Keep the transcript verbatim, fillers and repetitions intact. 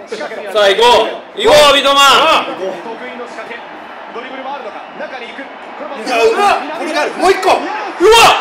さあ行こう行こう三笘。 得意の仕掛け、ドリブルもあるのか、中に行く。 うわこれがある、もう一個。 うわ